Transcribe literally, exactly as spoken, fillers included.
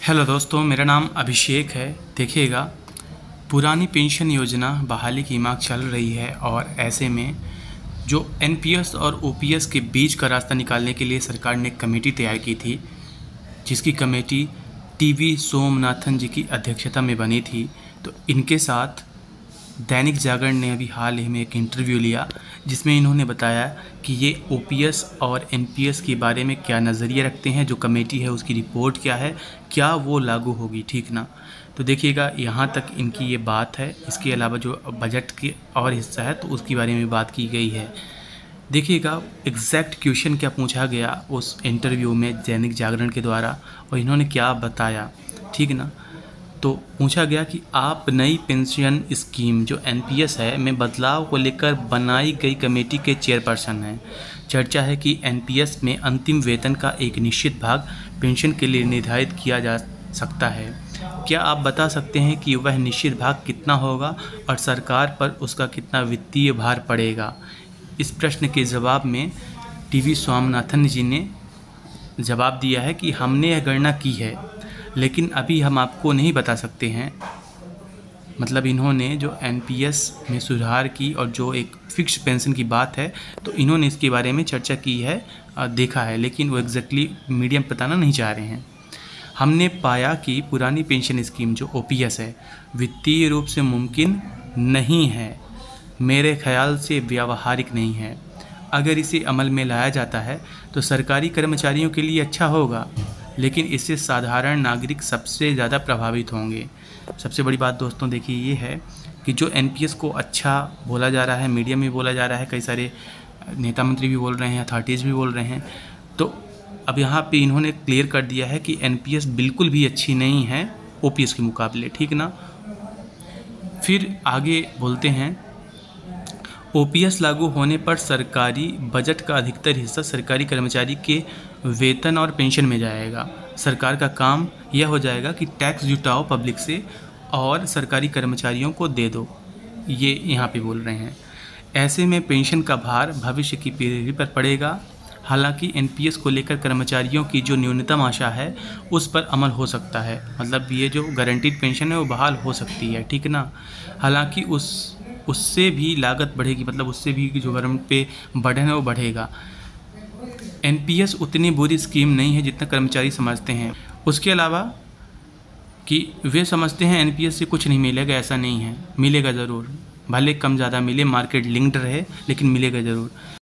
Hello दोस्तों, मेरा नाम अभिषेक है। देखिएगा, पुरानी पेंशन योजना बहाली की मांग चल रही है और ऐसे में जो एनपीएस और ओपीएस के बीच का रास्ता निकालने के लिए सरकार ने एक कमेटी तैयार की थी, जिसकी कमेटी टीवी सोमनाथन जी की अध्यक्षता में बनी थी। तो इनके साथ दैनिक जागरण ने अभी हाल ही में एक इंटरव्यू लिया, जिसमें इन्होंने बताया कि ये ओपीएस और एनपीएस के बारे में क्या नज़रिया रखते हैं, जो कमेटी है उसकी रिपोर्ट क्या है, क्या वो लागू होगी, ठीक ना। तो देखिएगा, यहाँ तक इनकी ये बात है। इसके अलावा जो बजट के और हिस्सा है तो उसके बारे में बात की गई है। देखिएगा, एग्जैक्ट क्वेश्चन क्या पूछा गया उस इंटरव्यू में दैनिक जागरण के द्वारा और इन्होंने क्या बताया, ठीक ना। तो पूछा गया कि आप नई पेंशन स्कीम जो एनपीएस है में बदलाव को लेकर बनाई गई कमेटी के चेयरपर्सन हैं। चर्चा है कि एनपीएस में अंतिम वेतन का एक निश्चित भाग पेंशन के लिए निर्धारित किया जा सकता है। क्या आप बता सकते हैं कि वह निश्चित भाग कितना होगा और सरकार पर उसका कितना वित्तीय भार पड़ेगा? इस प्रश्न के जवाब में टीवी स्वामीनाथन जी ने जवाब दिया है कि हमने यह गणना की है, लेकिन अभी हम आपको नहीं बता सकते हैं। मतलब इन्होंने जो एनपीएस में सुधार की और जो एक फिक्स पेंशन की बात है, तो इन्होंने इसके बारे में चर्चा की है, देखा है, लेकिन वो एग्जैक्टली मीडियम बताना नहीं चाह रहे हैं। हमने पाया कि पुरानी पेंशन स्कीम जो ओपीएस है वित्तीय रूप से मुमकिन नहीं है, मेरे ख्याल से व्यावहारिक नहीं है। अगर इसे अमल में लाया जाता है तो सरकारी कर्मचारियों के लिए अच्छा होगा, लेकिन इससे साधारण नागरिक सबसे ज़्यादा प्रभावित होंगे। सबसे बड़ी बात दोस्तों देखिए ये है कि जो एनपीएस को अच्छा बोला जा रहा है, मीडिया में बोला जा रहा है, कई सारे नेता मंत्री भी बोल रहे हैं, अथॉरिटीज़ भी बोल रहे हैं। तो अब यहाँ पे इन्होंने क्लियर कर दिया है कि एनपीएस बिल्कुल भी अच्छी नहीं है ओपीएस के मुकाबले, ठीक ना। फिर आगे बोलते हैं, ओपीएस लागू होने पर सरकारी बजट का अधिकतर हिस्सा सरकारी कर्मचारी के वेतन और पेंशन में जाएगा। सरकार का काम यह हो जाएगा कि टैक्स जुटाओ पब्लिक से और सरकारी कर्मचारियों को दे दो, ये यहाँ पे बोल रहे हैं। ऐसे में पेंशन का भार भविष्य की पीढ़ी पर पड़ेगा। हालांकि एनपीएस को लेकर कर्मचारियों की जो न्यूनतम आशा है उस पर अमल हो सकता है। मतलब ये जो गारंटीड पेंशन है वो बहाल हो सकती है, ठीक ना। हालांकि उस उससे भी लागत बढ़ेगी, मतलब उससे भी जो गवर्नमेंट पे बर्डन है वो बढ़ेगा। एनपीएस उतनी बुरी स्कीम नहीं है जितना कर्मचारी समझते हैं। उसके अलावा कि वे समझते हैं एनपीएस से कुछ नहीं मिलेगा, ऐसा नहीं है, मिलेगा ज़रूर, भले कम ज़्यादा मिले, मार्केट लिंक्ड रहे, लेकिन मिलेगा ज़रूर।